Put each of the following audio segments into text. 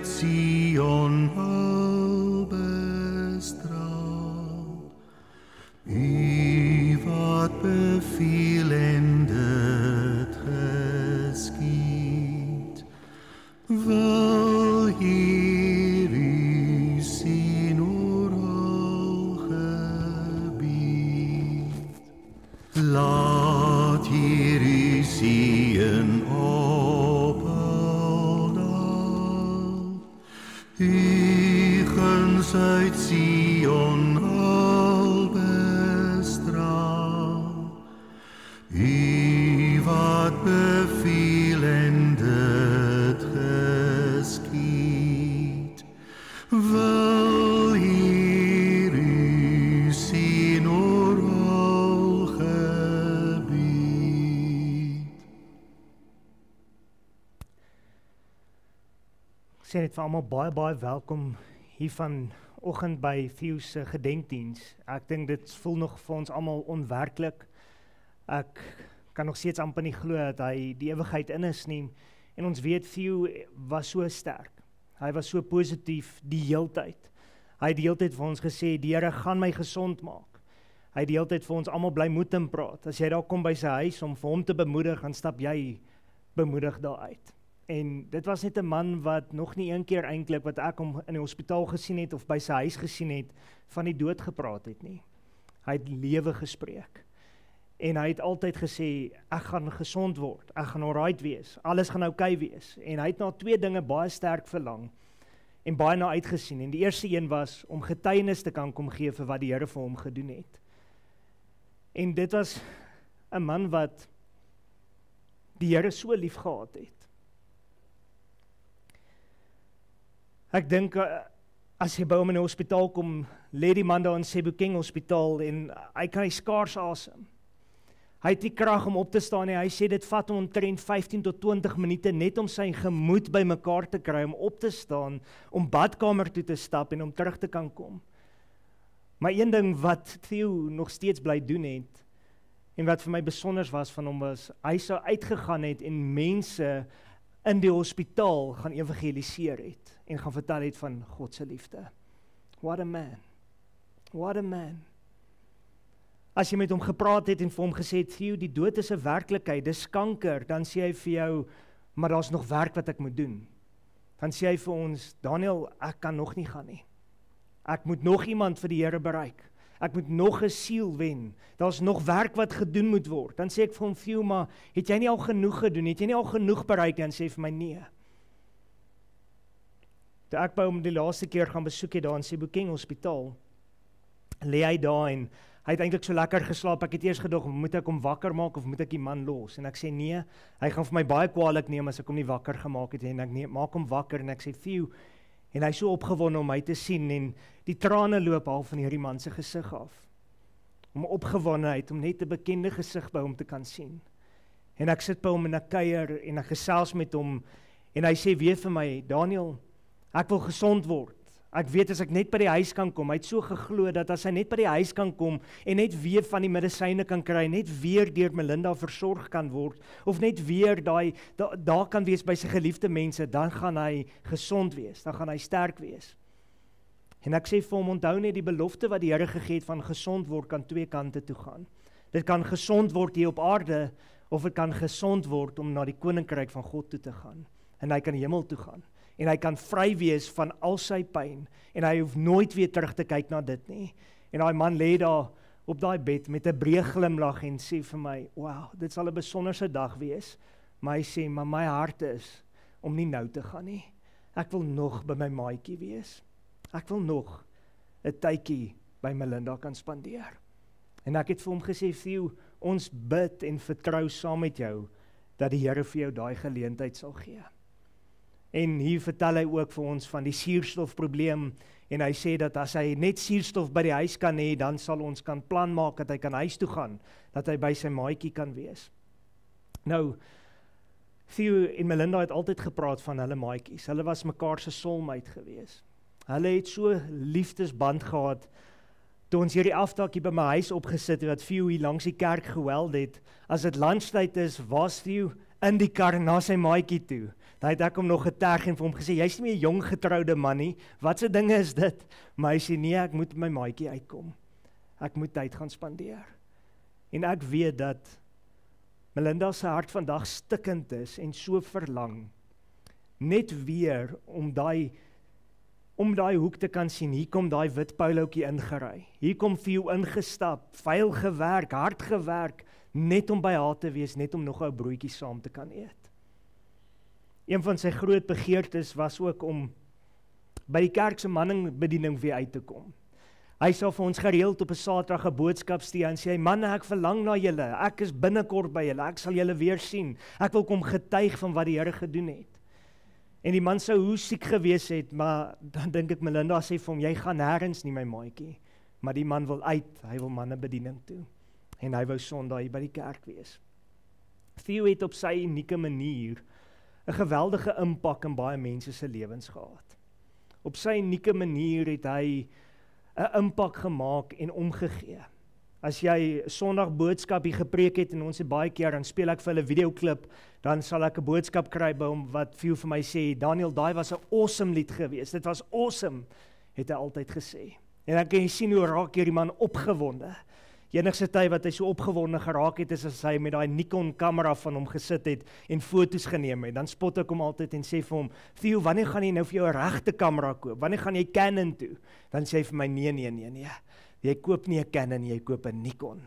uit Sion al bestraal. U wat beveel en dit geskied, wil hier u sien oral gebied. Laat hier u sien ophaldal, u guns uit Sion al bestraal. U wat beveel en dit geskied, wil hier u sien oral gebied. Ek sê net vir almal baie welkom hier vanoggend by Theo se gedenkdiens. Ek dink dit voel nog vir ons almal onwerklik. Ek kan nog steeds amper nie glo dat hy die ewigheid in is nie. En ons weet Theo was so sterk. Hy was so positief die heeltyd. Hy het die heeltyd vir ons gesê, die Here gaan my gesond maak. Hy het die heeltyd vir ons almal bly moed in praat. As jy daar kom by sy huis om vir hom te bemoedig, dan stap jy bemoedig daar uit. En dit was net 'n man wat nog nie een keer eintlik wat ek hom in die hospitaal gesien het of by sy huis gesien het, van die dood gepraat het nie. Hy het lewe gespreek. En hy het altyd gesê, ek gaan gesond word, ek gaan alright wees, alles gaan oukei wees. En hy het na 2 dinge baie sterk verlang en baie na uitgesien. En die eerste een was om getuienis te kan kom gee vir wat die Here vir hom gedoen het. En dit was 'n man wat die Here so lief gehad het. Ek dink, as jy by hom in die hospitaal kom, lê die man daar in Sebokeng hospitaal en hy kan skaars asem. Hy het die krag om op te staan en hy sê dit vat hom omtrent 15 tot 20 minute net om sy gemoed by mekaar te kry, om op te staan, om badkamer toe te stap en om terug te kan kom. Maar een ding wat Theo nog steeds bly doen het, en wat vir my besonder was van hom was, hy sou uitgegaan het en mense in die hospitaal gaan evangeliseer het, en gaan vertel het van God se liefde. What a man. What a man. As jy met hom gepraat het en vir hom gesê het, Theo, die dood is 'n werklikheid, dis kanker, dan sê hy vir jou, maar daar's nog werk wat ek moet doen. Dan sê hy vir ons, Daniel, ek kan nog nie gaan nie. Ek moet nog iemand vir die Here bereik. Ek moet nog 'n siel wen. Daar's nog werk wat gedoen moet word. Dan sê ek vir hom, Theo, maar het jy nie al genoeg gedoen? Het jy nie al genoeg bereik? En sê vir my, nee. Toe ek by hom die laaste keer gaan besoek het daar in Sebokeng hospitaal, lê hy daar en hy het eintlik so lekker geslaap. Ek het eers gedog, moet ek hom wakker maak of moet ek die man los? En ek sê nee, hy gaan vir my baie kwaadlik neem as ek hom nie wakker gemaak het en ek maak hom wakker en ek sê Theo, en hy is so opgewonde om my te sien en die trane loop al van hierdie man se gesig af. Om opgewondenheid, om net 'n bekende gesig by hom te kan sien. En ek sit by hom en ek kuier en ek gesels met hom en hy sê weer vir my, Daniel, ek wil gesond word. Ek weet as ek net by die huis kan kom, hy het so geglo dat as hy net by die huis kan kom en net weer van die medisyne kan kry, net weer deur Melinda versorg kan word, of net weer daar kan wees by sy geliefde mense, dan gaan hy gesond wees, dan gaan hy sterk wees. En ek sê vir hom, onthou net die belofte wat die Here gegee het van gesond word, kan 2 kante toe gaan. Dit kan gesond word hier op aarde, of dit kan gesond word om na die koninkryk van God toe te gaan. En hy kan hemel toe gaan. En hy kan vry wees van al sy pyn, en hy hoef nooit weer terug te kyk na dit nie. En daai man lê daar op daai bed met 'n breë glimlag en sê vir my, wow, dit sal 'n besonderse dag wees, maar hy sê, maar my hart is om nie nou te gaan nie. Ek wil nog by my maatjie wees. Ek wil nog 'n tydjie by Melinda kan spandeer. En ek het vir hom gesê, Theo, ons bid en vertrou saam met jou, dat die Here vir jou daai geleentheid sal gee. En hier vertel hy ook vir ons van die suurstofprobleem, en hy sê dat as hy net suurstof by die huis kan hê, dan sal ons kan plan maak dat hy kan huis toe gaan, dat hy by sy maatjie kan wees. Nou, Theo en Melinda het altyd gepraat van hulle maatjies, hulle was mekaar se soulmate gewees. Hulle het so liefdesband gehad, toe ons hierdie afdakkie by my huis opgesit het, wat Theo hier langs die kerk geweld het, as dit lunchtyd is, was Theo in die kar na sy maatjie toe. Dan het ek hom nog geterg en vir hom gesê, jy's nie meer 'n jong getroude man nie, wat se dinge is dit? Maar hy sê, nee, ek moet met my maatjie uitkom. Ek moet tyd gaan spandeer. En ek weet dat Melinda se hart vandag stikkend is en so verlang, net weer om daai hoek te kan sien, hier kom daai wit Pauloutjie ingery, hier kom Theo ingestap, vuil gewerk, hard gewerk, net om by haar te wees, net om nog 'n broodjie saam te kan eet. Een van sy groot begeertes was ook om by die kerk se manningbediening weer uit te kom. Hy sal vir ons gereeld op 'n Saterdag 'n boodskap stuur en sê, manne, ek verlang na julle, ek is binnekort by julle, ek sal julle weer sien, ek wil kom getuig van wat die Here gedoen het. En die man sou hoe siek gewees het, maar dan dink ek Melinda sê vir hom, jy gaan nêrens nie my maatjie, maar die man wil uit, hy wil mannebediening toe, en hy wou Sondag hier by die kerk wees. Theo het op sy unieke manier 'n geweldige impak in baie mense se lewens gehad. Op sy unieke manier het hy 'n impak gemaak en omgegee. As jy Sondag boodskap hier gepreek het en ons het baie keer, dan speel ek vir hulle videoklip, dan sal ek 'n boodskap kry by hom wat veel vir my sê, Daniel, daai was 'n awesome lied geweest, dit was awesome, het hy altyd gesê. En dan kan jy sien hoe raak hierdie man opgewonde. Die enigste tyd wat hy so opgewonde geraak het, is as hy met daai Nikon kamera van hom gesit het en foto's geneem het. Dan spot ek hom altyd en sê vir hom, Theo, wanneer gaan jy nou vir jou 'n regte kamera koop? Wanneer gaan jy Canon toe? Dan sê hy vir my, nee. Jy koop nie 'n Canon, jy koop 'n Nikon.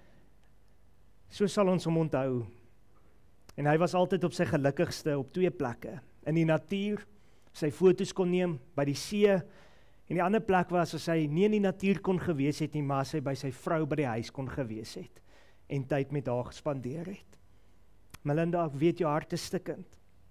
So sal ons hom onthou. En hy was altyd op sy gelukkigste op 2 plekke. In die natuur, sy foto's kon neem, by die see, en die ander plek was as hy nie in die natuur kon gewees het nie, maar as hy by sy vrou by die huis kon gewees het, en tyd met haar gespandeer het. Melinda, ek weet jou hart is stikkend.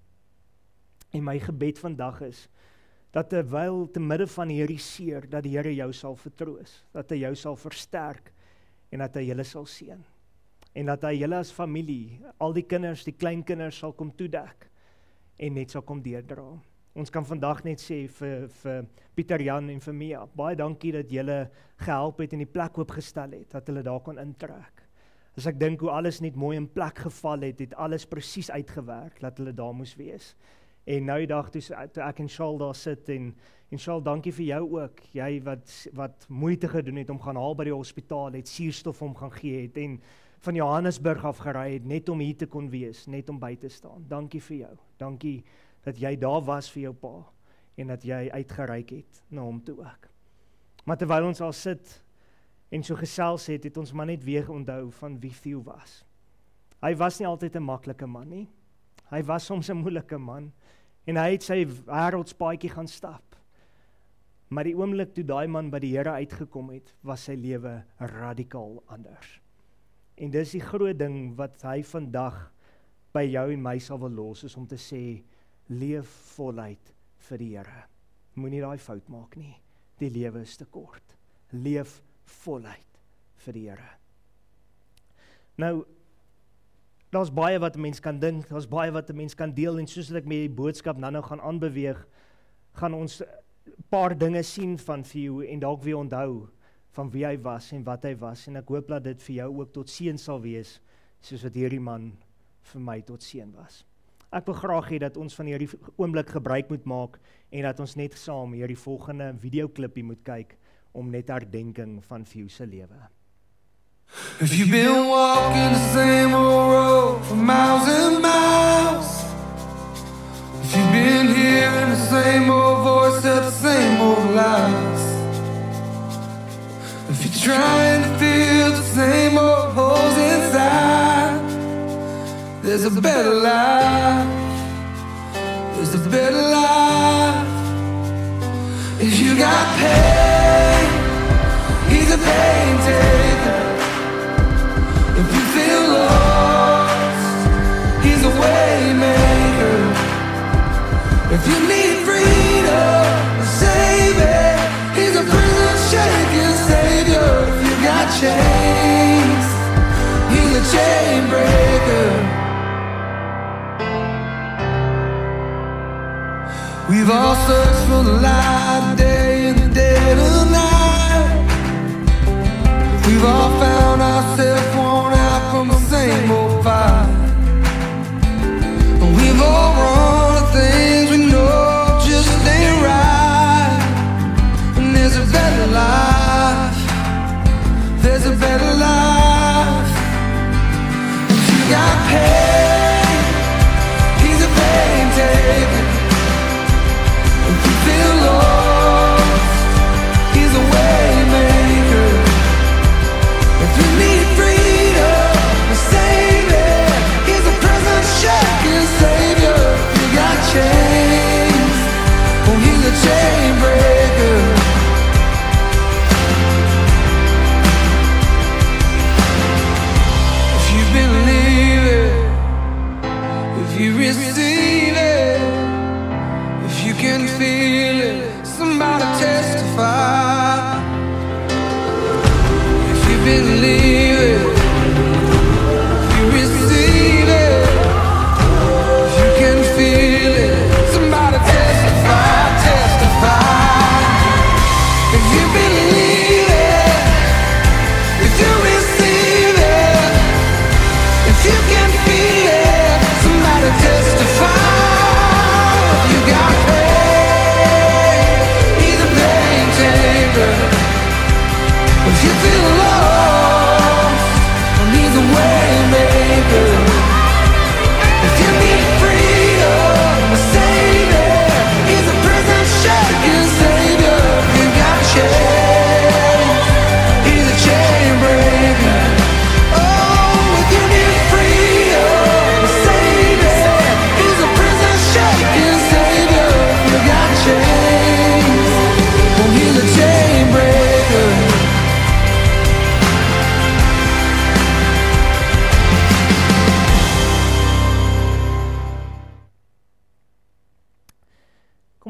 En my gebed vandag is, dat terwyl te midde van hierdie seer, dat die Here jou sal vertroos, dat hy jou sal versterk, en dat hy julle sal seën. En dat hy julle as familie, al die kinders, die kleinkinders sal kom toedek, en net sal kom deurdra. Ons kan vandag net sê vir Pieter Jan en vir Mia, baie dankie dat julle gehelp het en die plek oopgestel het, dat hulle daar kon intrek. As ek dink hoe alles net mooi in plek geval het, het alles presies uitgewerk, dat hulle daar moes wees. En nou die dag toe ek en Charles daar sit, en Charles, dankie vir jou ook, jy wat moeite gedoen het om gaan haal by die hospitaal, het suurstof om gaan gee het, en van Johannesburg af gery het, net om hier te kon wees, net om by te staan. Dankie vir jou, dankie dat jy daar was vir jou pa, en dat jy uitgereik het na hom toe ook. Maar terwyl ons al sit, en so gesels het, het ons maar net weer onthou van wie Theo was. Hy was nie altyd 'n maklike man nie, hy was soms 'n moeilike man, en hy het sy wêreldspaadjie gaan stap. Maar die oomblik toe daai man by die Here uitgekom het, was sy lewe radikaal anders. En dis die groot ding wat hy vandag by jou en my sal wil los, is om te sê, leef voluit vir die Here. Moenie daai fout maak nie. Die lewe is te kort. Leef voluit vir die Here. Nou, daar's baie wat 'n mens kan dink, daar's baie wat 'n mens kan deel, en soos ek met die boodskap nou gaan aanbeweeg, gaan ons 'n paar dinge sien van Theo, en dalk weer onthou van wie hy was en wat hy was, en ek hoop dat dit vir jou ook tot seën sal wees, soos wat hierdie man vir my tot seën was. Ek wil graag hê dat ons van hierdie oomblik gebruik moet maak, en dat ons net saam hierdie volgende videoklipie moet kyk, om net herdenking van Theo se lewe. If you've been walking the same old road for miles and miles, if you've been hearing the same old voice at the same old lies, if you're trying to fill the same old holes inside, there's a better life, there's a better life. If you got pain, he's a pain taker. If you feel lost, he's a way maker. If you need freedom, a savior, he's a prison shaking savior. If you got chains, he's a chain breaker. We've all searched for the light of day in the dead of night. We've all found ourselves worn out from the same old fight.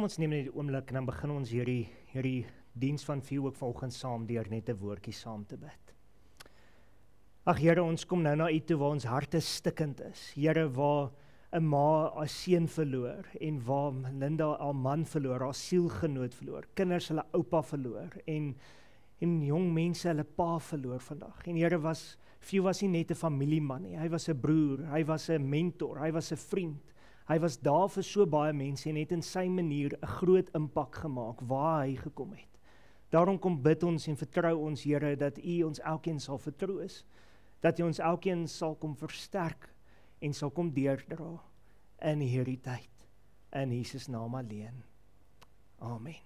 ons neem net die oomblik en dan begin ons hierdie diens van 4 ook vanoggend saam deur net 'n woordjie saam te bid. Ag Here, ons kom nou na U toe waar ons harte stikkend is. Here, waar 'n ma haar seun verloor en waar Linda haar man verloor, haar sielgenoot verloor, kinders hulle oupa verloor en jong mense hulle pa verloor vandag. En Here, vir U was nie net 'n familieman nie, hy was 'n broer, hy was 'n mentor, hy was 'n vriend. Hy was daar vir so baie mense en het in sy manier 'n groot impak gemaak waar hy gekom het. Daarom kom bid ons en vertrou ons, Here, dat U ons elkeen sal vertroos, dat U ons elkeen sal kom versterk en sal kom deurdra in hierdie tyd. In Jesus naam alleen. Amen.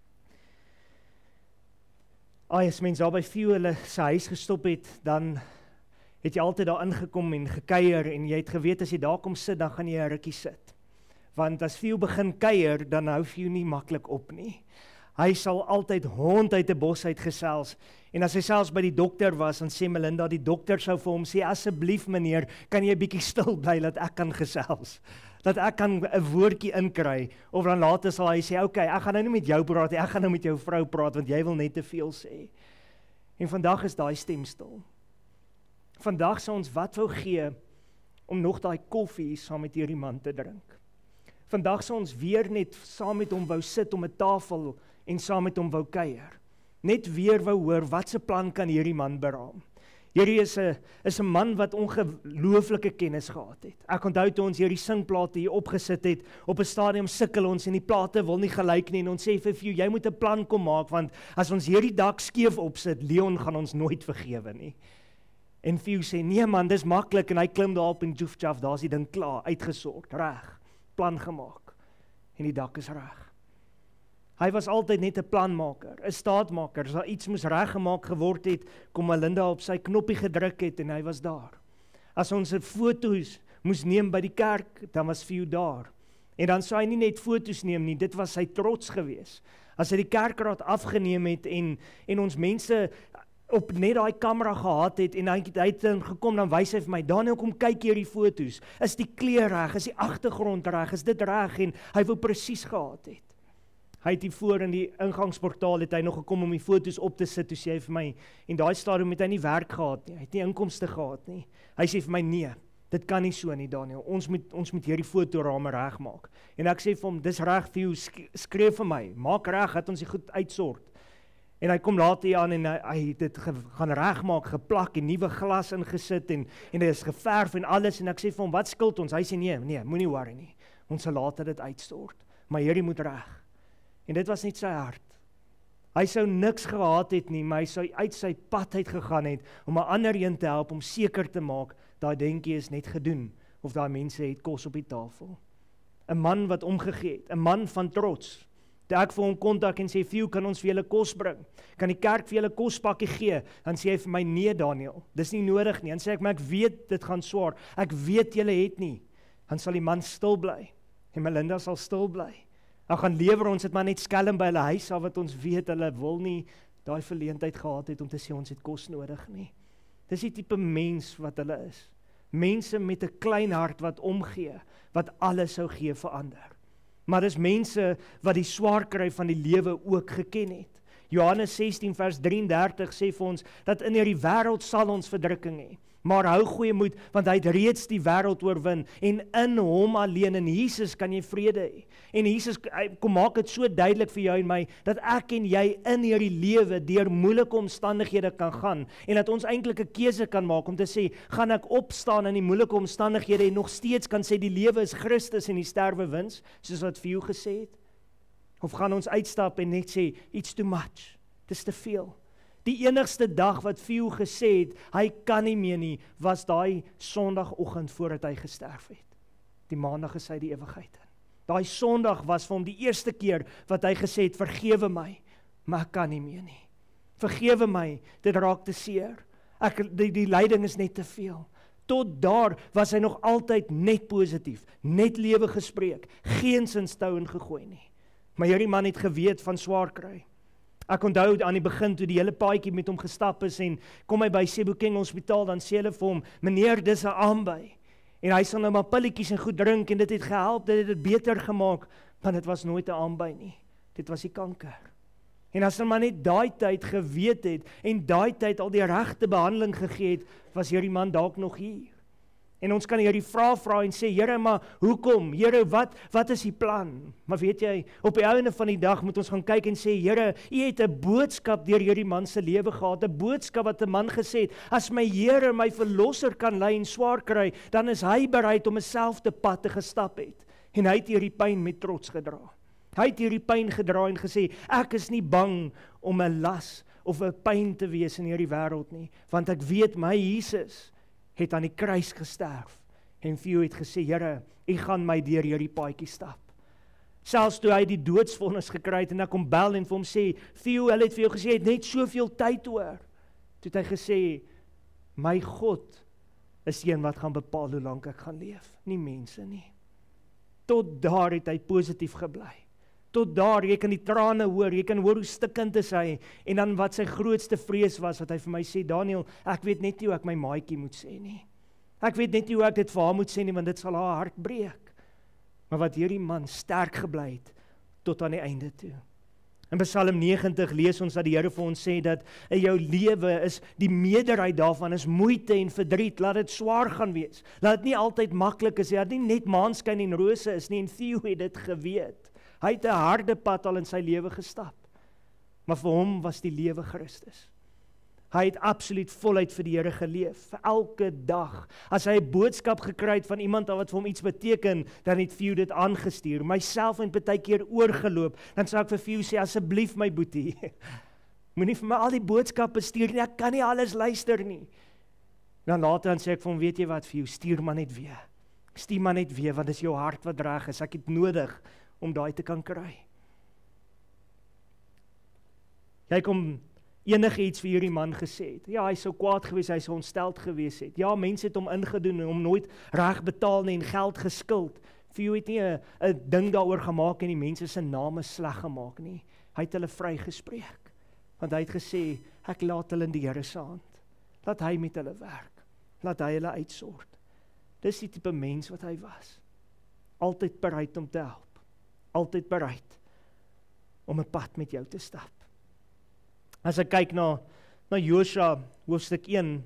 As mens daar by Few hulle sy huis gestop het, dan het jy altyd daar ingekom en gekuier en jy het geweet as jy daar kom sit, dan gaan jy 'n rukkie sit. Want as Few begin kuier, dan hou Few nie maklik op nie. Hy sal altyd hond uit 'n bos uit gesels. En as hy selfs by die dokter was, dan sê Melinda, die dokter sou vir hom sê, asseblief meneer, kan jy 'n bietjie stil bly, dat ek kan gesels. Dat ek kan 'n woordjie inkry. Of dan later sal hy sê, okay, ek gaan nou nie met jou praat, ek gaan nou met jou vrou praat, want jy wil net te veel sê. En vandag is daai stem stil. Vandag sal ons wat wou gee, om nog daai koffie saam met hierdie man te drink. Vandag sal ons weer net saam met hom wou sit om 'n tafel en saam met hom wou kuier. Net weer wou hoor, wat se plan kan hierdie man beraam? Hierdie is 'n man wat ongelooflike kennis gehad het. Ek onthou toe ons hierdie singplate hier opgesit het, op 'n stadium sukkel ons en die plate wil nie gelyk nie en ons sê vir Few, jy moet 'n plan kom maak, want as ons hierdie dak skeef opsit, Leon gaan ons nooit vergewe nie. En Few sê, nee man, dis maklik, en hy klim daar op en joef, daar's die ding klaar, uitgesort, reg, plan gemaak, en die dak is reg. Hy was altyd net 'n planmaker, 'n staatmaker. As daar iets moes reggemaak geword het, kom Melinda op sy knoppie gedruk het en hy was daar. As ons 'n foto's moes neem by die kerk, dan was Few daar. En dan sou hy nie net foto's neem nie, dit was sy trots gewees. As hy die kerkraad afgeneem het en ons mense op net daai kamera gehad het en hy het gekom, dan wys hy vir my, Daniel, kom kyk hierdie foto's. Is die kleur reg? Is die agtergrond reg? Is dit reg? En hy wou presies gehad het. Hy het hier voor in die ingangsportaal het hy nog gekom om die foto's op te sit, toe sê hy vir my, en daai stadium het hy nie werk gehad nie, hy het nie inkomste gehad nie. Hy sê vir my, nee, dit kan nie so nie, Daniel, ons moet hierdie fotorame regmaak. En ek sê vir hom, dis reg vir jou, skryf vir my, maak reg, dat ons die goed uitsort. En hy kom later hier aan en hy het dit gaan regmaak, geplak en nuwe glas ingesit en dit is geverf en alles, en ek sê vir hom, wat skuld ons? Hy sê, nee, moenie worry nie, ons sal later dit uitstort, maar hierdie moet reg. En dit was net sy hart. Hy sou niks gehad het nie, maar hy sou uit sy pad uit gegaan het, om 'n ander een te help, om seker te maak, daai dingetjie is net gedoen, of daai mense het kos op die tafel. 'n Man wat omgegee het, 'n man van trots. Toe ek vir hom kontak en sê, Few, kan ons vir julle kos bring? Kan die kerk vir julle kospakkie gee? Dan sê hy vir my, nee Daniel, dis nie nodig nie. Dan sê ek, maar ek weet, dit gaan swaar. Ek weet julle het nie. Dan sal die man stil bly. En Melinda sal stil bly. Dan gaan lewer ons dit maar net skelm by hulle huis af, wat ons weet, hulle wil nie daai verleentheid gehad het om te sê, ons het kos nodig nie. Dis die tipe mens wat hulle is. Mense met 'n klein hart wat omgee, wat alles sou gee vir ander. Maar dis mense wat die swaar kry van die lewe ook geken het. Johannes 16 vers 33 sê vir ons, dat in hierdie wêreld sal ons verdrukking hê. Maar hou goeie moed, want hy het reeds die wêreld oorwin, en in hom alleen, in Jesus kan jy vrede hê. En Jesus kom maak dit so duidelik vir jou en my, dat ek en jy in hierdie lewe deur moeilike omstandighede kan gaan, en dat ons eintlik 'n keuse kan maak om te sê, gaan ek opstaan in die moeilike omstandighede en nog steeds kan sê die lewe is Christus en die sterwe wins, soos wat Few gesê het? Of gaan ons uitstap en net sê, it's too much, dis te veel. Die enigste dag wat Few gesê het, hy kan nie meer nie, was daai Sondagoggend voordat hy gesterf het. Die Maandag is hy die ewigheid in. Daai Sondag was vir hom die eerste keer wat hy gesê het, vergewe my, maar ek kan nie meer nie. Vergewe my, dit raak te seer. Die lyding is net te veel. Tot daar was hy nog altyd net positief, net lewe gespreek, geen sinstou ingegooi nie. Maar hierdie man het geweet van swaar kry. Ek onthou aan die begin toe die hele paadjie met hom gestap is en kom hy by Sebokeng Hospitaal, dan sê hulle vir hom, meneer, dis 'n aanby. En hy sal nou maar pilletjies en goed drink en dit het gehelp, dit het dit beter gemaak, maar dit was nooit 'n aanby nie. Dit was die kanker. En as hy maar net daai tyd geweet het en daai tyd al die regte behandeling gegee het, was hierdie man dalk nog hier. En ons kan hierdie vraag vra en sê, Here, maar hoekom? Here, wat is die plan? Maar weet jy, op die einde van die dag moet ons gaan kyk en sê, Here, U het 'n boodskap deur hierdie man se lewe gehad, 'n boodskap wat 'n man gesê het, as my Here, my verlosser kan ly en swaar kry, dan is hy bereid om 'n selfde pad te gestap het. En hy het hierdie pyn met trots gedra. Hy het hierdie pyn gedra en gesê, ek is nie bang om 'n las of 'n pyn te wees in hierdie wêreld nie, want ek weet my Jesus het aan die kruis gesterf, en vir jou het gesê, Here, U gaan my deur hierdie paadjie stap. Selfs toe hy die doodsvonnis gekry het, en ek kom bel en vir hom sê, vir jou, hulle het vir jou gesê, het net soveel tyd oor. Toe het hy gesê, my God is die een wat gaan bepaal hoe lank ek gaan leef, nie mense nie. Tot daar het hy positief gebly. Tot daar, jy kan die trane hoor, jy kan hoor hoe stikkend is hy, en dan wat sy grootste vrees was, wat hy vir my sê, Daniel, ek weet net nie hoe ek my maatjie moet sê nie. Ek weet net nie hoe ek dit vir haar moet sê nie, want dit sal haar hart breek. Maar wat hierdie man sterk gebly het, tot aan die einde toe. In Psalm 90 lees ons dat die Here vir ons sê, dat in jou lewe is, die meerderheid daarvan is moeite en verdriet, laat dit swaar gaan wees, laat dit nie altyd maklik is, laat nie net maanskyn en rose is nie, en Theo het dit geweet. Hy het 'n harde pad al in sy lewe gestap, maar vir hom was die lewe Christus. Hy het absoluut voluit vir die Here geleef, vir elke dag. As hy 'n boodskap gekry het van iemand wat vir hom iets beteken, dan het Theo dit aangestuur. Myself en baie keer oorgeloop, dan sê ek vir Theo sê, asseblief my boetie, moenie vir my al die boodskappe stuur nie, ek kan nie alles luister nie. Dan later dan sê ek vir hom, weet jy wat Theo, stuur maar net weer. Stuur maar net weer, want dit is jou hart wat reg is, ek het nodig om daai te kan kry. Jy kom enige iets vir hierdie man gesê het. Ja, hy sou kwaad gewees, hy sou ontsteld gewees het. Ja, mense het hom ingedoen en hom nooit reg betaal nie en geld geskuld. Vir jou het nie 'n ding daaroor gemaak en die mense se name sleg gemaak nie. Hy het hulle vrygespreek. Want hy het gesê, ek laat hulle in die Here se hand. Laat hy met hulle werk. Laat hy hulle uitsort. Dis die tipe mens wat hy was. Altyd bereid om te help. Altyd bereid om 'n pad met jou te stap. As ek kyk na Josua hoofstuk 1,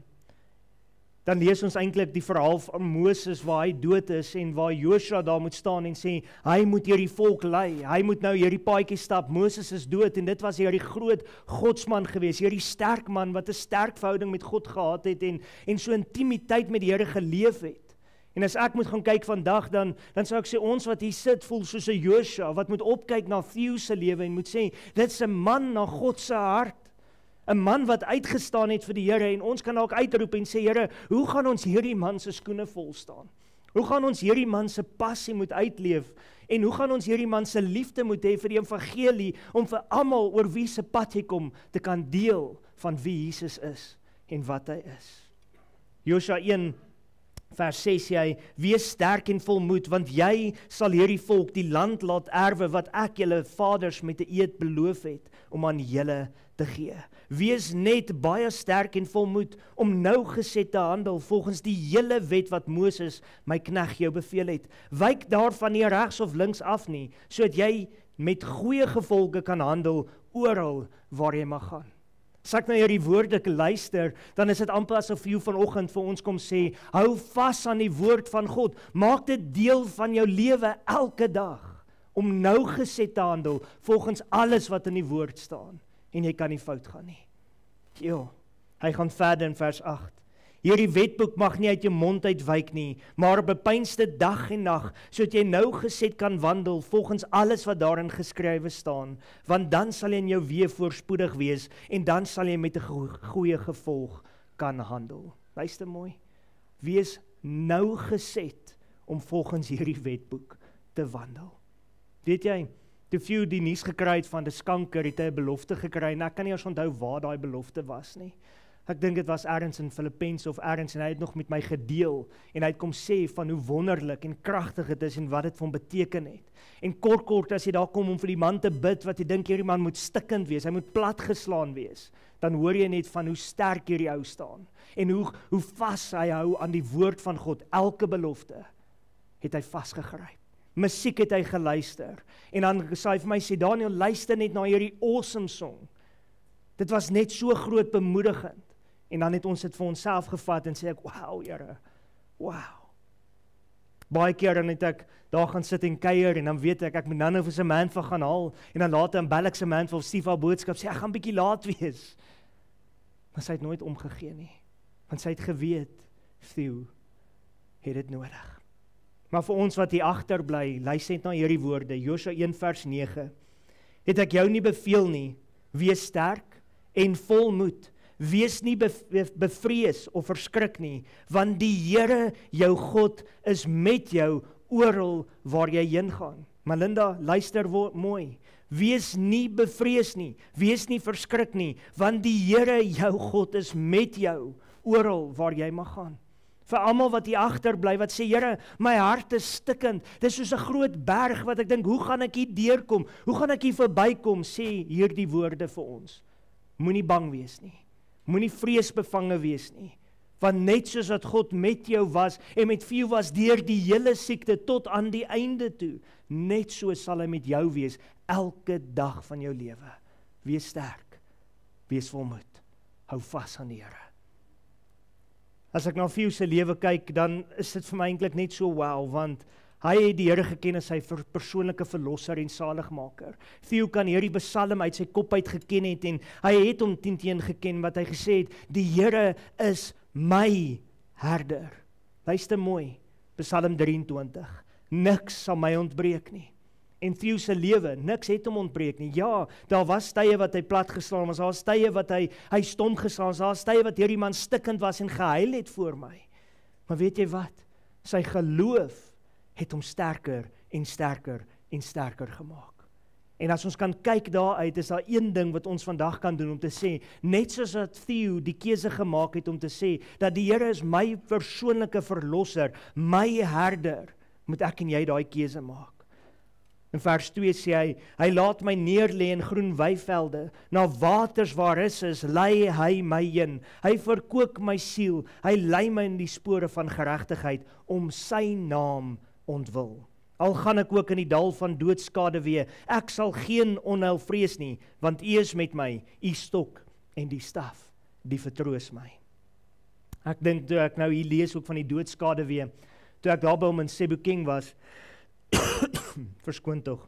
dan lees ons eintlik die verhaal van Moses waar hy dood is en waar Josua daar moet staan en sê, hy moet hierdie volk lei, hy moet nou hierdie paadjie stap, Moses is dood en dit was hierdie groot godsman gewees, hierdie sterk man wat 'n sterk verhouding met God gehad het en so intimiteit met die Here geleef het. En as ek moet gaan kyk vandag, dan sou ek sê, ons wat hier sit, voel soos 'n Josua, wat moet opkyk na Theo se lewe en moet sê, dit is 'n man na God se hart, 'n man wat uitgestaan het vir die Here, en ons kan dalk uitroep en sê, Here, hoe gaan ons hierdie man se skoene vol staan? Hoe gaan ons hierdie man se passie moet uitleef, en hoe gaan ons hierdie man se liefde moet hê vir die evangelie, om vir almal oor wie se pad hy kom, te kan deel van wie Jesus is, en wat hy is. Josua 1, vers 6 sê hy, wees sterk en vol moed, want jy sal hierdie volk die land laat erwe, wat ek julle vaders met 'n eed beloof het, om aan julle te gee. Wees net baie sterk en vol moed, om nougeset te handel, volgens die hele wet wat Moses, my knegt, jou beveel het. Wyk daarvan nie regs of links af nie, sodat jy met goeie gevolge kan handel, oral waar jy mag gaan. As ek na hierdie woorde luister, dan is dit amper asof jy vanoggend vir ons kom sê, hou vas aan die woord van God, maak dit deel van jou lewe elke dag, om nougeset te handel, volgens alles wat in die woord staan, en jy kan nie fout gaan nie. Jo, hy gaan verder in vers 8, hierdie wetboek mag nie uit jou mond uitwyk nie, maar bepeins dit dag en nag, sodat jy nougeset kan wandel, volgens alles wat daarin geskrywe staan, want dan sal jy in jou weë voorspoedig wees, en dan sal jy met 'n goeie gevolg kan handel. Luister mooi, wees nougeset om volgens hierdie wetboek te wandel. Weet jy, toe Theo die nuus gekry het van die kanker, het hy 'n belofte gekry, en ek kan nie eens onthou waar daai belofte was nie. Ek dink dit was ergens in Filippense of ergens en hy het nog met my gedeel en hy het kom sê van hoe wonderlik en kragtig dit is en wat dit vir hom beteken het. En kort as jy daar kom om vir die man te bid wat jy dink hierdie man moet stikkend wees, hy moet platgeslaan wees, dan hoor jy net van hoe sterk hierdie ou staan en hoe vas hy hou aan die woord van God, elke belofte het hy vasgegryp. Musiek het hy geluister en dan sê hy vir my sê Daniel, luister net na hierdie awesome song. Dit was net so groot bemoedigend. En dan het ons dit vir onsself gevat en sê ek, wow Here, wow. Baie keer dan het ek daar gaan sit en kuier en dan weet ek moet nou vir sy man van gaan haal en dan later in bel ek sy man vir Stief boodskap sê ek gaan bietjie laat wees. Maar sy het nooit omgegee nie. Want sy het geweet, Theo het dit nodig. Maar vir ons wat hier agter bly, luister net na hierdie woorde, Josua 1 vers 9. Het ek jou nie beveel nie, wees sterk en vol moed. Wees nie bevrees of verskrik nie, want die Here jou God is met jou oral waar jy heen gaan. Melinda, luister mooi. Wees nie bevrees nie, wees nie verskrik nie, want die Here jou God is met jou oral waar jy mag gaan. Vir almal wat hier agter bly wat sê Here, my hart is stikkend. Dis soos 'n groot berg wat ek dink, hoe gaan ek hier deurkom? Hoe gaan ek hier verbykom? Sê hierdie woorde vir ons. Moenie bang wees nie. Moenie vreesbevange wees nie. Want net soos dat God met jou was en met jou was deur die hele siekte tot aan die einde toe, net so sal hy met jou wees elke dag van jou lewe. Wees sterk. Wees volmoed. Hou vas aan die Here. As ek na Theo se lewe kyk, dan is dit vir my eintlik net so wow, want hy het die Here geken as sy persoonlike verlosser en saligmaker. Theo kan hierdie psalm uit sy kop uit geken het en hy het hom teen geken wat hy gesê het, die Here is my herder. Luister mooi, Psalm 23, niks sal my ontbreek nie. En Theo se lewe, niks het hom ontbreek nie. Ja, daar was tye wat hy plat geslaan was, daar was tye wat hy stom geslaan was, daar was tye wat hierdie man stikkend was en gehuil het voor my. Maar weet jy wat? Sy geloof het hom sterker en sterker en sterker gemaak. En as ons kan kyk daaruit, is daar een ding wat ons vandag kan doen om te sê, net soos dat Theo die keuse gemaak het om te sê, dat die Here is my persoonlike verlosser, my herder, moet ek en jy daai keuse maak. In vers 2 sê hy laat my neerlê in groen weivelde, na waters waar rus is, lei hy my heen. Hy verkoop my siel, hy lei my in die spore van geregtigheid, om sy naam ontwil. Al gaan ek ook in die dal van doodskade wee, ek sal geen onheil vrees nie, want U is met my, U stok en die staf, die vertroos my. Ek dink toe ek nou hier lees ook van die doodskade wee, toe ek daar by hom in Sebokeng was, verskoon tog.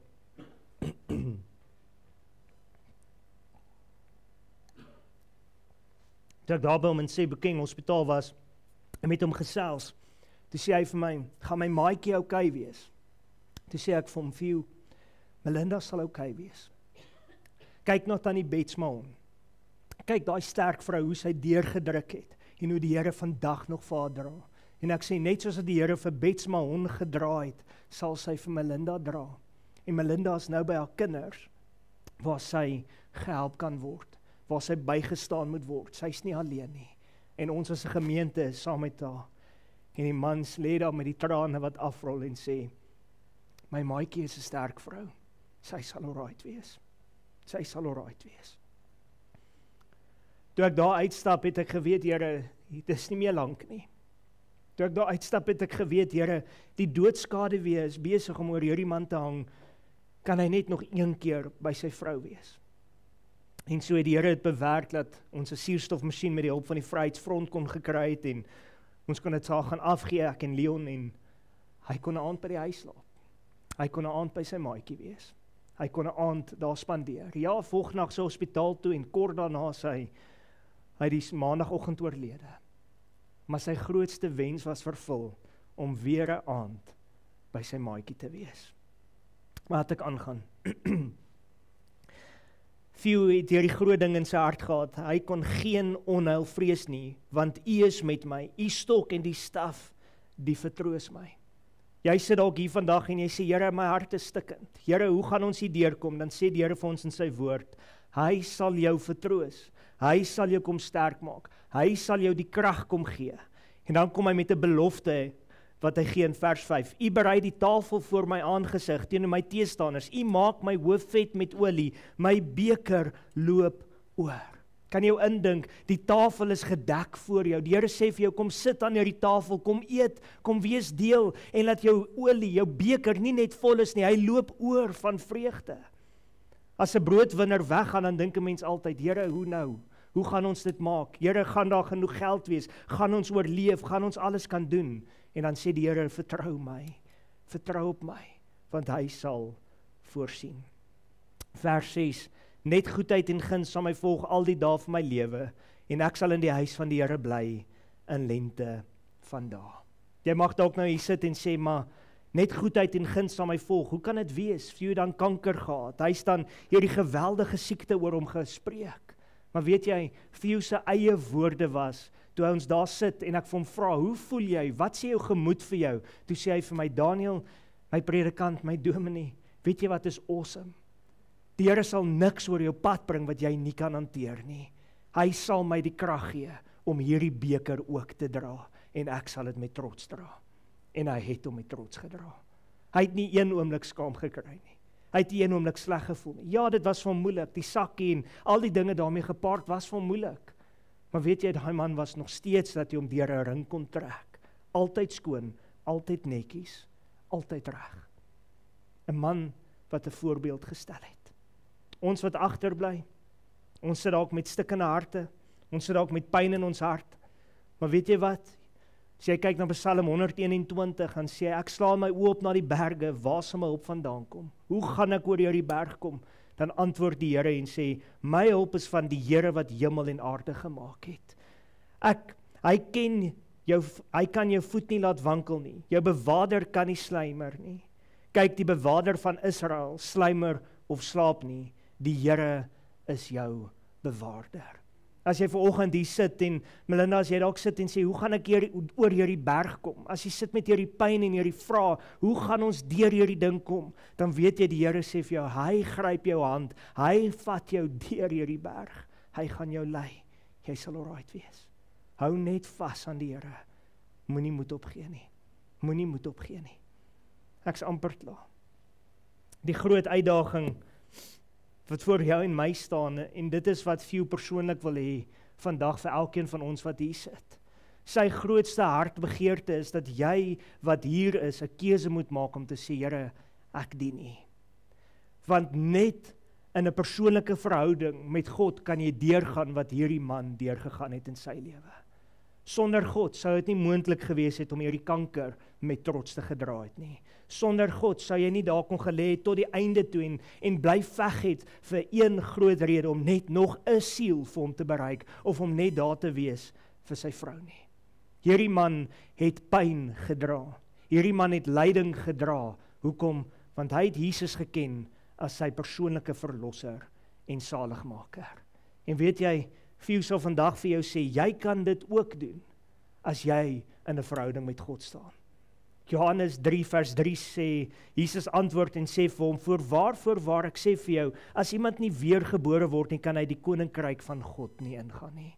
Toe ek daar by hom in Sebokeng hospitaal was, en met hom gesels, toe sê hy vir my, gaan my maatjie okay wees? Toe sê ek vir hom, Theo, Melinda sal okay wees. Kyk na tannie Betsmaon. Kyk daai sterk vrou, hoe sy deurgedruk het, en hoe die Here vandag nog vir haar dra. En ek sê, net soos dat die Here vir Betsmaon gedra het, sal sy vir Melinda dra. En Melinda is nou by haar kinders, waar sy gehelp kan word, waar sy bygestaan moet word. Sy is nie alleen nie. En ons as 'n gemeente is saam met haar. En die mans lê daar met die trane wat afrol en sê, my maatjie is 'n sterk vrou. Sy sal alright wees. Sy sal alright wees. Toe ek daar uitstap, het ek geweet, Here, dit is nie meer lank nie. Toe ek daar uitstap, het ek geweet, Here, die doodskade weer is besig om oor hierdie man te hang, kan hy net nog een keer by sy vrou wees. En so het die Here het bewerk dat ons 'n suurstofmasjien met die hulp van die Vryheidsfront kon gekry het en ons kon dit saam gaan afgee, ek en Leon, en hy kon 'n aand by die huis slaap. Hy kon 'n aand by sy maatjie wees. Hy kon 'n aand daar spandeer. Ja, volgnag sy hospitaal toe en kort daarna hy die maandagoggend oorlede. Maar sy grootste wens was vervul om weer 'n aand by sy maatjie te wees. Maar het ek aangaan. Theo het hierdie groot ding in sy hart gehad. Hy kon geen onheil vrees nie, want U is met my. U stok en die staf, die vertroos my. Jy sit dalk hier vandag en jy sê, Here, my hart is stikkend. Here, hoe gaan ons hier deurkom? Dan sê die Here vir ons in sy woord, hy sal jou vertroos. Hy sal jou kom sterk maak. Hy sal jou die krag kom gee. En dan kom hy met 'n belofte wat hy gee in vers 5. U berei die tafel voor my aangesig teenoor my teestanders. U maak my hoof vet met olie. My beker loop oor. Kan jy jou indink, die tafel is gedek voor jou. Die Here sê vir jou, kom sit aan hierdie tafel, kom eet, kom wees deel en laat jou olie, jou beker nie net vol is nie, hy loop oor van vreugde. As 'n broodwinner weggaan, dan dink 'n mens altyd, Here, hoe nou? Hoe gaan ons dit maak? Here, gaan daar genoeg geld wees? Gaan ons oorleef? Gaan ons alles kan doen? En dan sê die Here, vertrou my, vertrou op my, want hy sal voorsien. Vers 6, net goedheid en guns sal my volg al die dae van my lewe, en ek sal in die huis van die Here bly in lente van dae. Jy mag dalk nou hier sit en sê, maar net goedheid en guns sal my volg. Hoe kan dit wees? Vir jou dan kanker gehad. Hy staan hierdie geweldige siekte oor hom gespreek. Maar weet jy, vir jou se eie woorde was, toe hy ons daar sit en ek vir hom vra, hoe voel jy? Wat sê jou gemoed vir jou? Toe sê hy vir my, Daniel, my predikant, my dominee, weet jy wat is awesome? Die Here sal niks oor jou pad bring wat jy nie kan hanteer nie. Hy sal my die krag gee om hierdie beker ook te dra en ek sal dit met trots dra. En hy het hom met trots gedra. Hy het nie een oomblik skaam gekry nie. Hy het nie een oomblik sleg gevoel nie. Ja, dit was vir hom moeilik, die sakkie en al die dinge daarmee gepaard was vir hom moeilik. Maar weet jy, daai man was nog steeds dat hy hom deur 'n ring kon trek. Altyd skoon, altyd netjies, altyd reg. 'n Man wat 'n voorbeeld gestel het. Ons wat agterbly, ons sit dalk met stikkende harte, ons sit dalk met pyn in ons hart, maar weet jy wat? As jy kyk na Psalm 121, dan sê ek slaan my oë op na die berge, waar sal my hulp vandaan kom? Hoe gaan ek oor hierdie berg kom? Dan antwoord die Here en sê, my hulp is van die Here wat hemel en aarde gemaak het. Hy kan jou voet nie laat wankel nie, jou bewaarder kan nie slymer nie. Kyk, die bewaarder van Israel, slymer of slaap nie, die Here is jou bewaarder. As jy vanoggend hier sit en, Melinda, as jy dalk sit en sê, hoe gaan ek oor hierdie berg kom? As jy sit met hierdie pyn en hierdie vraag, hoe gaan ons deur hierdie ding kom? Dan weet jy, die Here sê vir jou, hy gryp jou hand, hy vat jou deur hierdie berg, hy gaan jou lei, jy sal alright wees. Hou net vas aan die Here, moenie moed opgee nie, moenie moed opgee nie. Ek's amper klaar. Die groot uitdaging wat voor jou en my staan, en dit is wat vir jou persoonlik wil hê, vandag vir elkeen van ons wat hier sit. Sy grootste hartbegeerte is, dat jy wat hier is, 'n keuse moet maak om te sê, Here, ek dien U. Want net in 'n persoonlike verhouding met God, kan jy deurgaan wat hierdie man deurgegaan het in sy lewe. Sonder God sou dit nie moontlik gewees het om hierdie kanker met trots te gedra het nie. Sonder God sou jy nie daar kon gelê het tot die einde toe en bly veg het vir een groot rede om net nog 'n siel vir hom te bereik of om net daar te wees vir sy vrou nie. Hierdie man het pyn gedra. Hierdie man het lyding gedra. Hoekom? Want hy het Jesus geken as sy persoonlike verlosser en saligmaker. En weet jy, vir sal vandag vir jou sê, jy kan dit ook doen, as jy in 'n verhouding met God staan. Johannes 3 vers 3 sê, Jesus antwoord en sê vir hom, voorwaar ek sê vir jou, as iemand nie weergebore word nie, kan hy die koninkryk van God nie ingaan nie.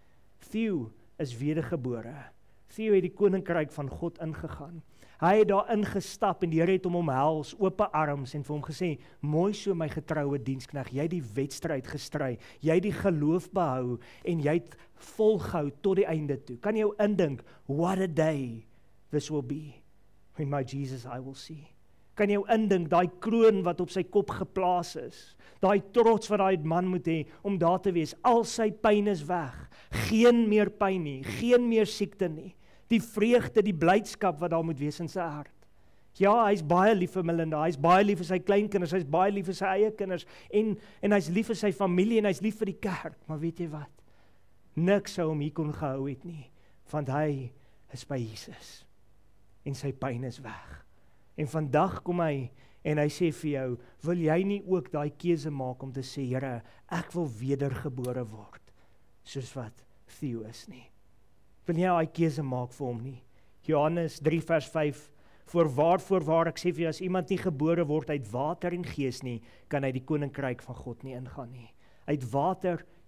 Theo is wedergebore. Theo het die koninkryk van God ingegaan. Hy het daar ingestap en die Here het hom omhels, ope arms en vir hom gesê, mooi so my getroue diensknegt, jy het die wedstryd gestry, jy het die geloof behou en jy het volgehou tot die einde toe. Kan jy jou indink, what a day this will be, when my Jesus I will see. Kan jy jou indink, daai kroon wat op sy kop geplaas is, daai trots wat daai man moet hê om daar te wees, al sy pyn is weg, geen meer pyn nie, geen meer siekte nie. Die vreugde, die blydskap wat daar moet wees in sy hart. Ja, hy's baie lief vir Melinda, hy's baie lief vir sy kleinkinders, hy's baie lief vir sy eie kinders, en hy's lief vir sy familie, en hy's lief vir die kerk, maar weet jy wat? Niks sou hom hier kon gehou het nie, want hy is by Jesus, en sy pyn is weg. En vandag kom hy, en hy sê vir jou, wil jy nie ook daai keuse maak om te sê, Here, ek wil wedergebore word, soos wat Theo is nie. Wil jy daai keuse maak vir hom nie? Johannes 3 vers 5, voorwaar ek sê vir jou, as iemand nie gebore word uit water en gees nie, kan hy die koninkryk van God nie ingaan nie. Uit water,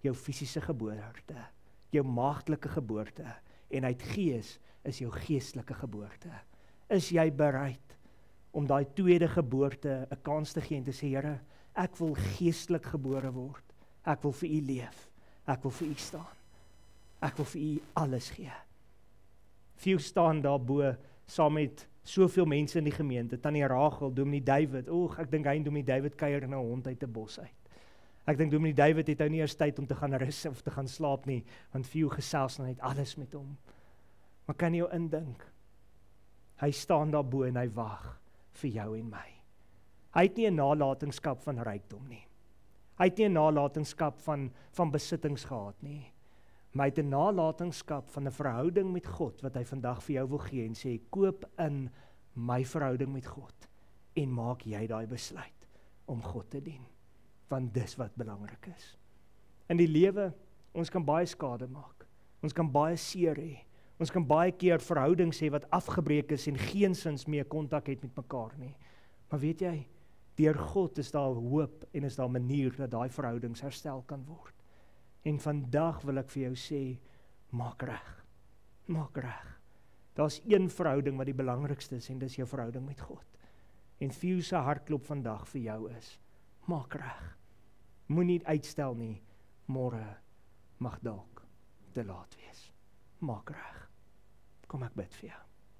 jou fisiese geboorte, jou maagdelike geboorte, en uit gees is jou geestelike geboorte. Is jy bereid om daai tweede geboorte 'n kans te gee en te sê, Here, ek wil geestelik gebore word, ek wil vir U leef, ek wil vir U staan, ek wil vir U alles gee. Vir staan daar bo saam met soveel mense in die gemeente, Tannie Rachel, Dominee David, ek dink hy en Dominee David kuier in 'n hond uit 'n bos uit. Ek dink Dominee David het nou nie eers tyd om te gaan rus of te gaan slaap nie, want vir gesels nou net alles met hom. Maar kan jy jou indink? Hy staan daar bo en hy wag vir jou en my. Hy het nie 'n nalatenskap van rykdom nie. Hy het nie 'n nalatenskap van besittings gehad nie. Maar hy het 'n nalatenskap van 'n verhouding met God wat hy vandag vir jou wil gee en sê, koop in my verhouding met God en maak jy daai besluit om God te dien. Want dis wat belangrik is. In die lewe, ons kan baie skade maak. Ons kan baie seer hê. Ons kan baie keer verhoudings hê wat afgebreek is en geensins meer kontak het met mekaar nie. Maar weet jy, deur God is daar hoop en is daar 'n manier dat daai verhoudings herstel kan word. En vandag wil ek vir jou sê, maak reg. Maak reg. Daar's een verhouding wat die belangrikste is en dis jou verhouding met God. En vir se hartklop vandag vir jou is, maak reg. Moenie uitstel nie, môre mag dalk te laat wees. Maak reg. Kom ek bid vir jou.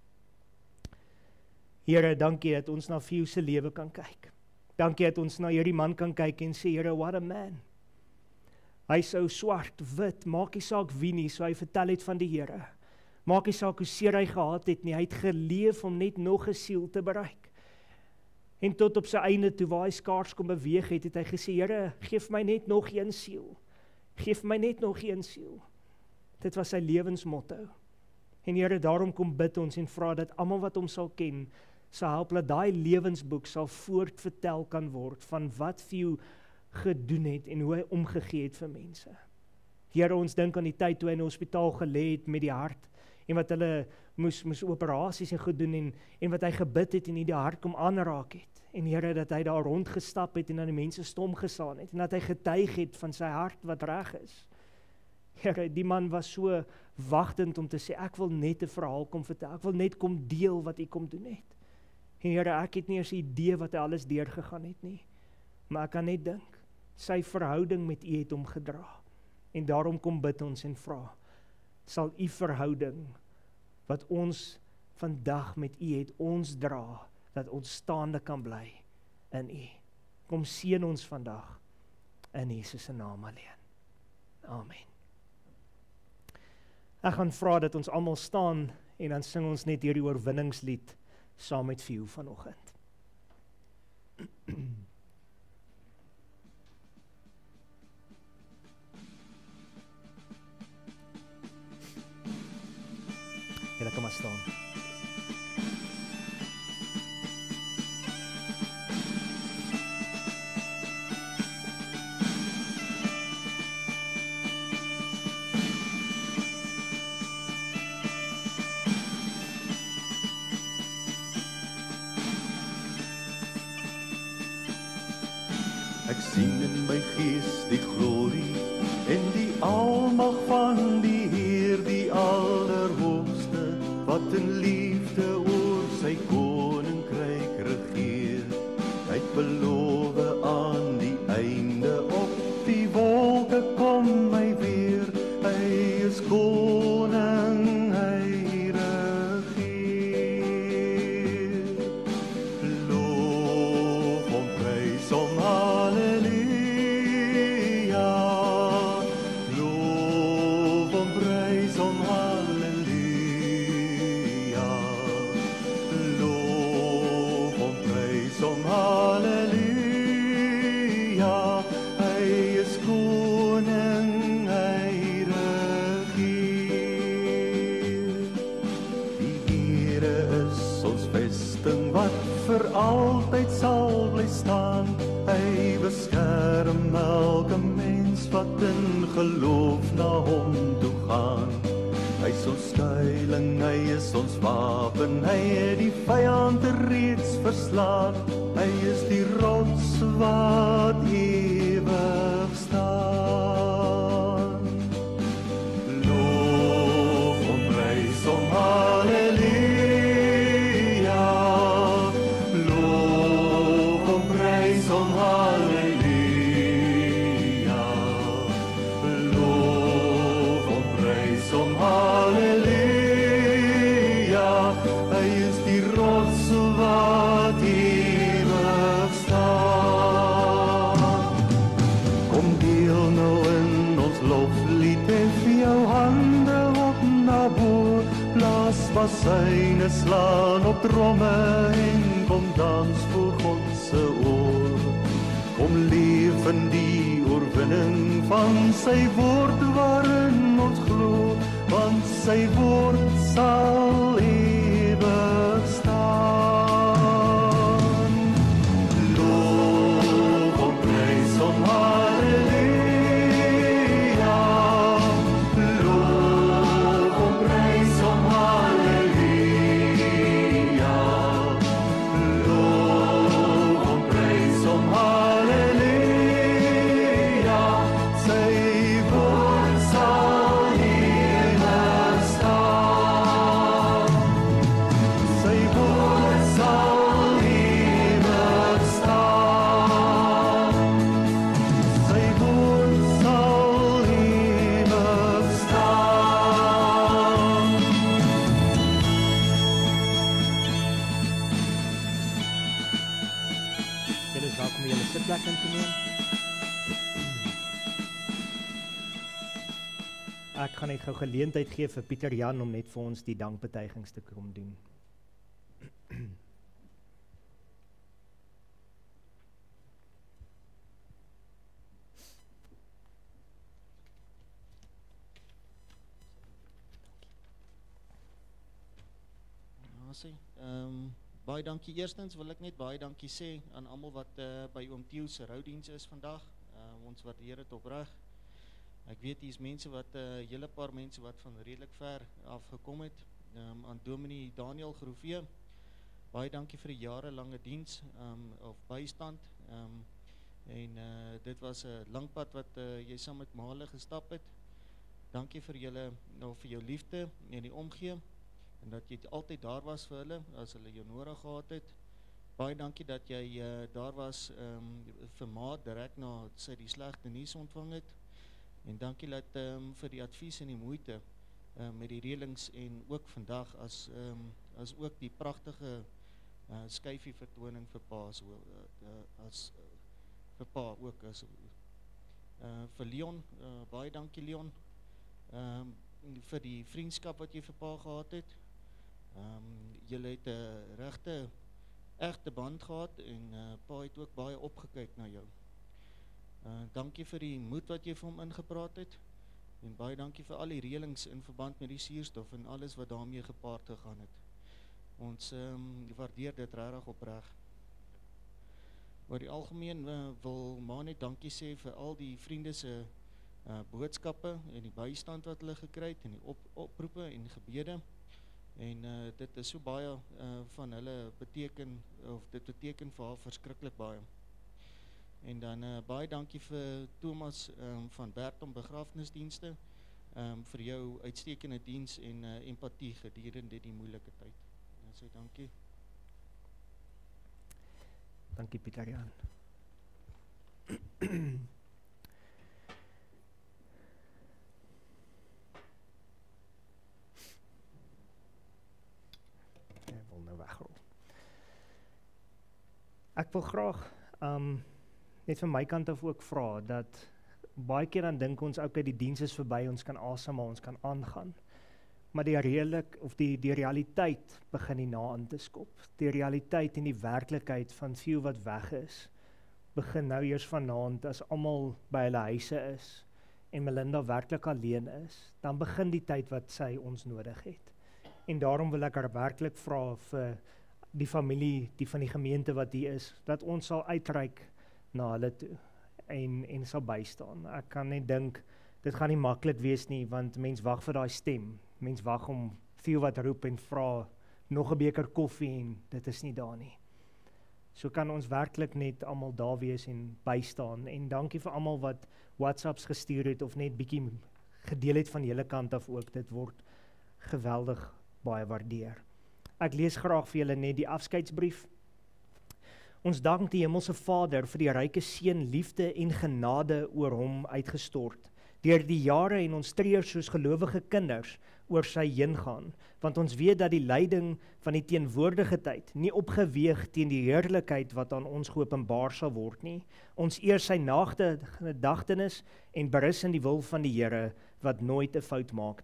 Here, dankie dat ons na vir se lewe kan kyk. Dankie dat ons na hierdie man kan kyk en sê, Here, what a man. Hy sou swart, wit, maak nie saak wie nie, so hy vertel het van die Here. Maak nie saak hoe seer hy gehad het nie, hy het geleef om net nog 'n siel te bereik. En tot op sy einde toe waar hy skaars kon beweeg het, het hy gesê, Here, geef my net nog een siel. Geef my net nog een siel. Dit was sy lewensmotto. En Here, daarom kom bid ons en vra dat almal wat hom sal ken, sal help dat daai lewensboek sal voortvertel kan word van wat vir jou gedoen het en hoe hy omgegee het vir mense. Here, ons dink aan die tyd toe hy in die hospitaal gelê het met die hart en wat hulle moes operasies en goed doen en wat hy gebid het en nie die hart kom aanraak het. En Here, dat hy daar rondgestap het en aan die mense stom gestaan het en dat hy getuig het van sy hart wat reg is. Here, die man was so wagtend om te sê, ek wil net 'n verhaal kom vertel, ek wil net kom deel wat U kom doen het. En Here, ek het nie eens 'n idee wat hy alles deurgegaan het nie, maar ek kan net dink, sy verhouding met U het hom gedra. En daarom kom bid ons en vra, sal U verhouding, wat ons vandag met U het, ons dra, dat ons staande kan bly in U. Kom seën ons vandag, in Jesus se naam alleen. Amen. Ek gaan vra dat ons almal staan, en dan sing ons net hierdie oorwinningslied, saam met vir vanoggend. Julle kan maar staan. Ek sien in my gees die glorie en die almag van die Heer, die Allerhoogste, wat in liefde oor sy koninkryk regeer. Hy het beloof aan die einde, op die wolke kom hy weer. Hy is koning, hy regeer. Loof hom, prys hom, halleluja. Loof hom, prys hom, halleluja. Loof hom, prys hom, halleluja. Hy is koning, hy regeer. Die Here is ons vesting wat vir altyd sal bly staan. Hy beskerm elke mens wat in geloof na hom toe gaan. Hy is ons skuiling, hy is ons wapen, hy het die vyand reeds verslaan. Hy is die rots wat ewig staan. basyne slaan op tromme en kom dans voor God se oor. Kom leef in die oorwinning van sy woord waarin ons glo, want sy woord sal ewig staan. Loof om prys om halleluja, loof om prys om halleluja, loof om prys om halleluja, sy woord sal ewig staan. Sy woord sal ewig staan. Sy woord sal ewig staan. Julle is welkom om julle sitplek in te neem. Ek gaan net gou geleentheid gee vir Pieter Jan om net vir ons die dankbetuigings te kom doen. Baie dankie. Eerstens wil ek net baie dankie sê aan almal wat by oom Theo se roudiens is vandag. Ons waardeer dit opreg. Ek weet hier is mense wat hele paar mense wat van redelik ver af gekom het. Aan Dominee Daniel Groevee. Baie dankie vir die jarelange diens of bystand. Dit was 'n lang pad wat jy saam met Male gestap het. Dankie vir julle vir jou liefde en die omgee. En dat jy altyd daar was vir hulle, as hulle jou nodig gehad het. Baie dankie dat jy daar was vir Maat, direk na sy die slegte nuus ontvang het. En dankie dat vir die advies en die moeite met die reëlings en ook vandag as ook die pragtige skyfie vertoning vir Pa vir Pa ook as vir Leon, baie dankie Leon vir die vriendskap wat jy vir Pa gehad het. Julle het 'n egte band gehad en Pa het ook baie opgekyk na jou. Dankie vir die moed wat jy vir hom ingepraat het en baie dankie vir al die reëlings in verband met die suurstof en alles wat daarmee gepaard gegaan het. Ons waardeer dit regtig opreg. Oor die algemeen wil maar net dankie sê vir al die vriende se boodskappe en die bystand wat hulle gekry het en die oproepe en gebede. En dit is so baie van hulle beteken, of dit beteken vir haar verskriklik baie. En dan baie dankie vir Thomas van Bertom Begrafnisdienste vir jou uitstekende diens en empatie gedurende die moeilike tyd. En sê dankie. Dankie Pieter Jan. Ek wil nou wegrol. Ek wil graag net van my kant af ook vra dat baie keer dan dink ons okay, die diens is verby, ons kan asemhaal, ons kan aangaan. Maar die realiteit begin nie na aan te skop. Die realiteit en die werklikheid van veel wat weg is, begin nou eers vanaand as almal by hulle huise is en Melinda werklik alleen is, dan begin die tyd wat sy ons nodig het. En daarom wil ek haar werklik vra vir die familie, die van die gemeente wat hier is, dat ons sal uitreik na hulle toe en sal bystaan. Ek kan net dink, dit gaan nie maklik wees nie, want mens wag vir daai stem. Mens wag om veel wat roep en vra nog 'n beker koffie en dit is nie daar nie. So kan ons werklik net almal daar wees en bystaan. En dankie vir almal wat WhatsApps gestuur het of net bietjie gedeel het van julle kant af ook. Dit word geweldig baie waardeer. Ek lees graag vir julle net die afskeidsbrief. Ons dank die Hemelse Vader vir die ryke seën, liefde en genade oor hom uitgestort. Deur die jare en ons treur soos gelowige kinders oor sy heen gaan, want ons weet dat die lyding van die teenwoordige tyd nie opgeweeg teen die heerlikheid wat aan ons geopenbaar sal word nie. Ons eer sy nagedagtenis en berus in die wil van die Here wat nooit 'n fout maak nie.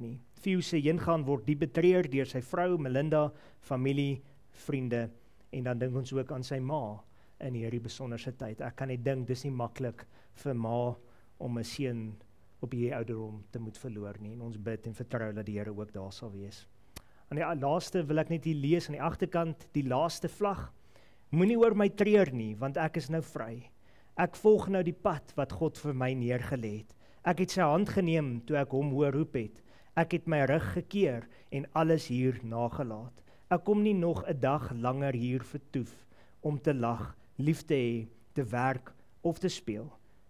Theo se heengaan word die betreur deur sy vrou, Melinda, familie, vriende, en dan dink ons ook aan sy ma in hierdie besonderse tyd. Ek kan net dink, dis nie maklik vir ma om 'n seun op hierdie ouderdom te moet verloor nie, en ons bid en vertrou dat die Here ook daar sal wees. Aan die laaste wil ek net hier lees aan die agterkant, die laaste vlag. Moenie oor my treur nie, want ek is nou vry. Ek volg nou die pad wat God vir my neergelê het. Ek het sy hand geneem toe ek hom hoor roep het. Ek het my rug gekeer en alles hier nagelaat. Ek kom nie nog 'n dag langer hier vertoef om te lag, lief te hê, te werk of te speel.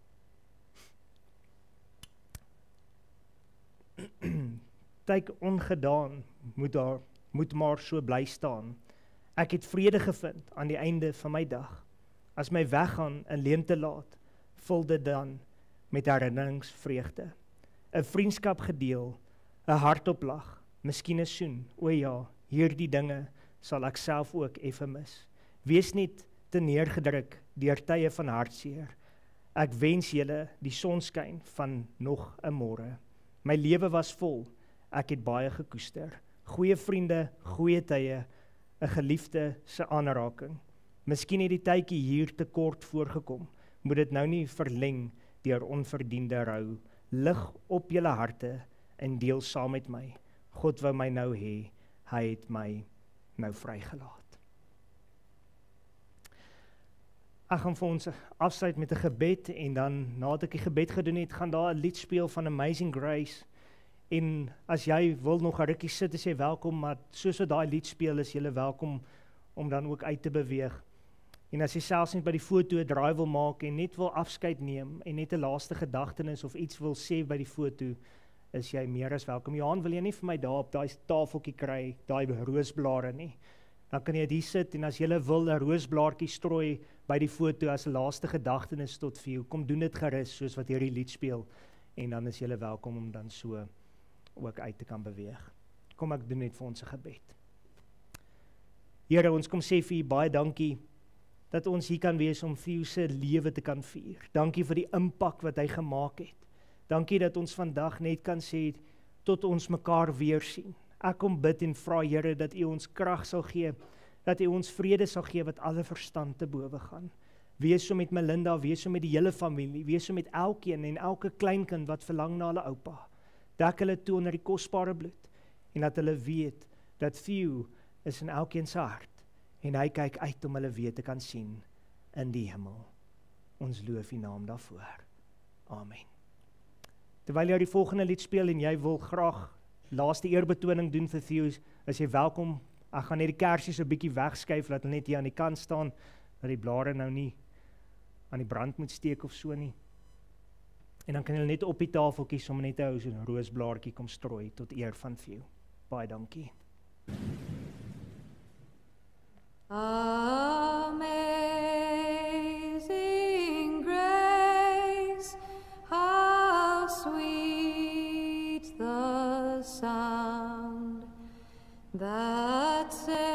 Tyk ongedaan moet maar so bly staan. Ek het vrede gevind aan die einde van my dag. As my weggaan 'n leemte laat, vul dit dan met herinneringsvreugde. 'n Vriendskap gedeel, 'n hartoplag, miskien 'n soen. O ja, hierdie dinge sal ek self ook effe mis. Wees net te neergedruk deur tye van hartseer. Ek wens julle die sonskyn van nog 'n môre. My lewe was vol, ek het baie gekoester. Goeie vriende, goeie tye, 'n geliefde se aanraking. Miskien het die tydjie hier te kort voorgekom. Moet dit nou nie verleng deur onverdiende rou. Lig op julle harte en deel saam met my. God wou my nou hê, hy het my nou vrygelaat. Ek gaan vir ons afsluit met 'n gebed, en dan nadat ek die gebed gedoen het, gaan daar 'n lied speel van Amazing Grace. En as jy wil nog 'n rukkie sit, is jy welkom, maar soos wat daai lied speel, is jy welkom om dan ook uit te beweeg. En as jy selfs net by die foto 'n draai wil maak en net wil afskeid neem en net 'n laaste gedagtenis of iets wil sê by die foto, is jy meer as welkom. Johan, wil jy nie vir my daar op daai tafeltjie kry, daai roosblare nie? Dan kan jy hier sit, en as jy wil 'n roosblaartjie strooi by die foto as 'n laaste gedagtenis tot vir jou, kom doen dit gerus soos wat hierdie lied speel, en dan is jy welkom om dan so ook uit te kan beweeg. Kom ek doen net vir ons 'n gebed. Here, ons kom sê vir U baie dankie dat ons hier kan wees om vir U se lewe te kan vier. Dankie vir die impak wat hy gemaak het. Dankie dat ons vandag net kan sê tot ons mekaar weer sien. Ek kom bid en vra, Here, dat U ons krag sal gee, dat U ons vrede sal gee wat alle verstand te bowe gaan. Wees so met Melinda, wees so met die hele familie, wees so met elkeen en elke kleinkind wat verlang na hulle oupa. Dek hulle toe onder die kosbare bloed, en dat hulle weet dat Theo is in elkeen se hart, en hy kyk uit om hulle weer te kan sien in die hemel. Ons loof U naam daarvoor. Amen. Terwyl jy die volgende lied speel en jy wil graag laaste eerbetoning doen vir Theo, is jy welkom. Ek gaan net die kersies 'n bietjie wegskuif, laat hulle net hier aan die kant staan, dat die blare nou nie aan die brand moet steek of so nie. En dan kan jy net op die tafeltjie sommer net 'n roosblaartjie kom strooi tot eer van Theo. Baie dankie. Amazing grace, how sweet the sound that saved